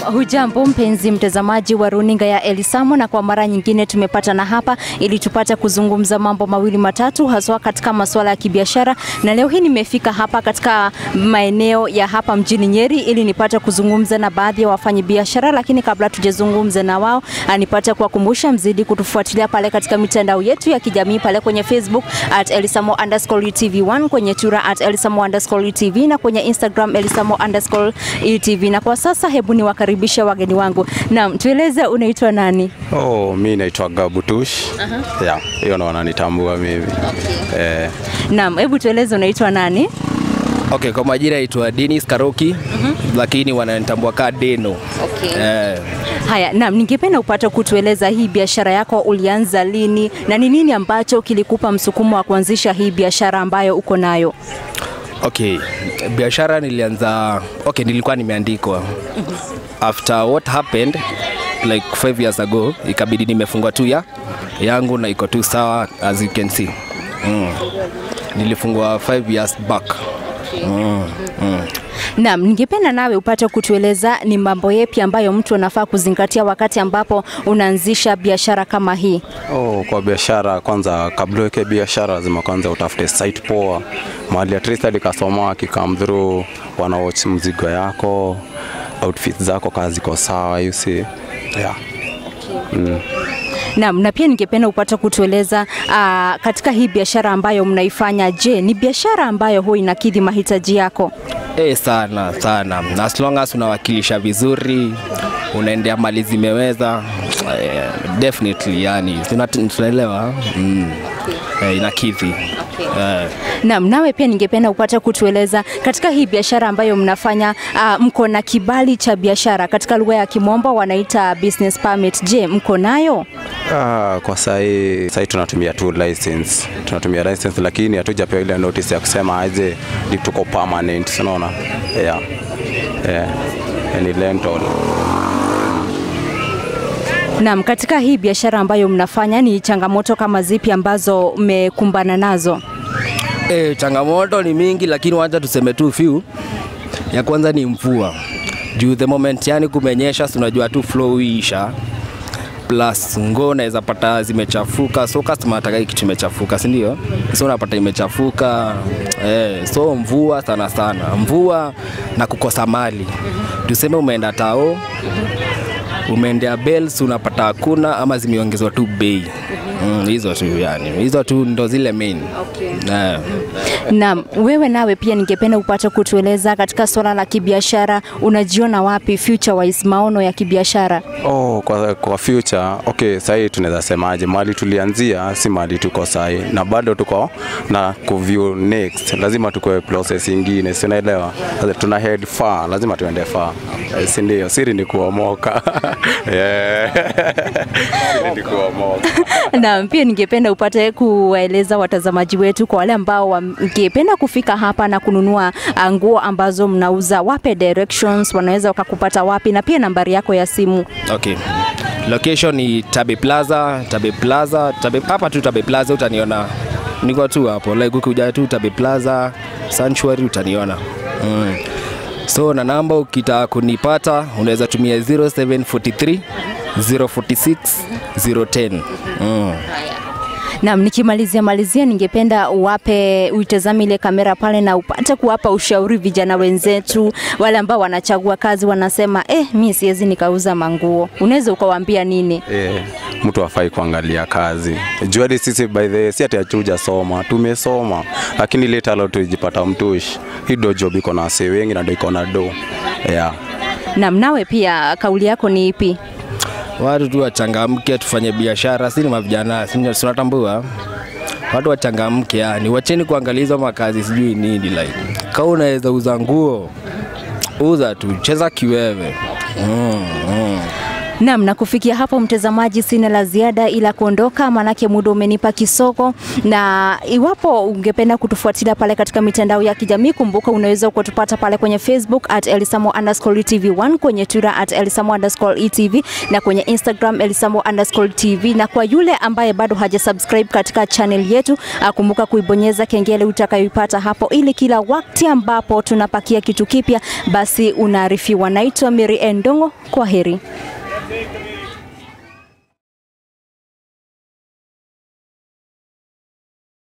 Hujambo mpenzi mtazamaji wa runinga ya ELISAMO, na kwa mara nyingine tumepatana hapa ili tupate kuzungumza mambo mawili matatu haswa katika masuala ya kibiashara, na leo hii nimefika hapa katika maeneo ya hapa mjini Nyeri ili nipate kuzungumza na baadhi ya wafanyabiashara. Lakini kabla tujazungumza na wao, nipate kuwakumbusha mzidi kutufuatilia pale katika mitandao yetu ya kijamii pale kwenye Facebook @elisamo_tv1, kwenye Twitter @elisamo_tv, na kwenye Instagram elisamo_tv. Na kwa sasa hebu niwakaribisha wageni wangu. Naam, tueleze unaitwa nani? Mimi naitwa Gabutush. Hiyo ndo wananitambua mimi. Okay. Naam, hebu tueleze unaitwa nani? Okay, kwa majina naitwa Dennis Karoki, lakini wananitambua kama Deno. Okay. Haya, naam, ningependa upate kutueleza hii biashara yako ulianza lini na ni nini ambacho kilikupa msukumo wa kuanzisha hii biashara ambayo uko nayo? Okay, biashara nilianza, nilikuwa nimeandikwa. After what happened like 5 years ago, ikabidi nimefungwa tu yangu na iko tu sawa as you can see. Nilifungwa 5 years back. Naam, ningependa nawe upate kutueleza ni mambo yapi ambayo mtu anafaa kuzingatia wakati ambapo unaanzisha biashara kama hii? Kwa biashara kwanza, kabla uweke biashara lazima kwanza utafute site poa, mahali at least alikasoma come through, wana watch mzigo yako, outfits zako kazi ziko sawa, you see. Naam, na pia ningependa upate kutueleza katika hii biashara ambayo mnaifanya, je, ni biashara ambayo huwa inakidhi mahitaji yako? Sana. As long as unawakilisha vizuri, unaendea mali zimeweza, definitely yani tunaelewa. Inakidhi. Okay. Naam, nawe pia ningependa upate kutueleza katika hii biashara ambayo mnafanya, mko na kibali cha biashara, katika lugha ya Kimombo wanaita business permit. Je, mko nayo? Kwa sasa tunatumia tu license. Tunatumia license, lakini hatujapewa ile notice ya kusema aje ni tuko permanent, unaona? Ni rental. Naam, katika hii biashara ambayo mnafanya ni changamoto kama zipi ambazo mmekumbana nazo? Changamoto ni mingi, lakini wacha tuseme tu few. Ya kwanza ni mvua. Juu the moment yani kumenyesha, tunajua tu flow isha. Plus nguo naweza pata zimechafuka, so customer ataka kitu kimechafuka, si ndio? So unapata imechafuka. So mvua sana. Mvua na kukosa mali. Tuseme umeenda tao, umeendea bells, unapata hakuna ama zimeongezwa tu bei. Hizo tu yani. Hizo tu ndo zile main. Okay. Naam, wewe nawe pia ningependa upate kutueleza katika swala la kibiashara, unajiona wapi future wise, maono ya kibiashara? Kwa future, sasa tunaweza semaje, mali tulianzia si mali tuko sasa, na bado tuko na view next. Lazima tukue process nyingine, si unaelewa? Tuna head far, lazima tuende far. Si ndio? Siri ni kuomoka. Siri ni kuomoka. Na pia ningependa upate kuwaeleza watazamaji wetu, kwa wale ambao wangependa kufika hapa na kununua nguo ambazo mnauza, wape directions, wanaweza wakakupata wapi, na pia nambari yako ya simu. Okay. Location ni Tabe Plaza. Hapa tu Tabe Plaza utaniona. Niko tu hapo. Like ukija tu Tabe Plaza Sanctuary utaniona. So na namba ukitaka kunipata unaweza tumia 0743 046 010. Naam, nikimalizia ningependa uitazame ile kamera pale na upate kuwapa ushauri vijana wenzetu wale ambao wanachagua kazi, wanasema mimi siwezi nikauza manguo. Unaweza ukawaambia nini? Mtu afai kuangalia kazi. Juali sisi by the si ati soma, tumesoma, lakini later leo tujipata mtushi. Hii do job iko na wase wengi na ndio iko na do. Naam, nawe pia kauli yako ni ipi? Watu tu wachangamke, tufanye biashara, si ni mavijana, si tunatambua. Watu wachangamke, yani wacheni kuangalia makazi sijui nini like. Kama unaweza uza nguo, uza tu, cheza kiwewe. Naam, na kufikia hapo mtazamaji, sina la ziada ila kuondoka, manake muda umenipa kisogo. Na iwapo ungependa kutufuatilia pale katika mitandao ya kijamii, kumbuka unaweza kutupata pale kwenye Facebook @elisamo_tv1, kwenye Twitter @elisamo_etv, na kwenye Instagram elisamo_tv. Na kwa yule ambaye bado hajasubscribe katika channel yetu, kumbuka kuibonyeza kengele utakayoipata hapo, ili kila wakati ambapo tunapakia kitu kipya basi unaarifiwa. Naitwa Mary Endongo, kwa heri.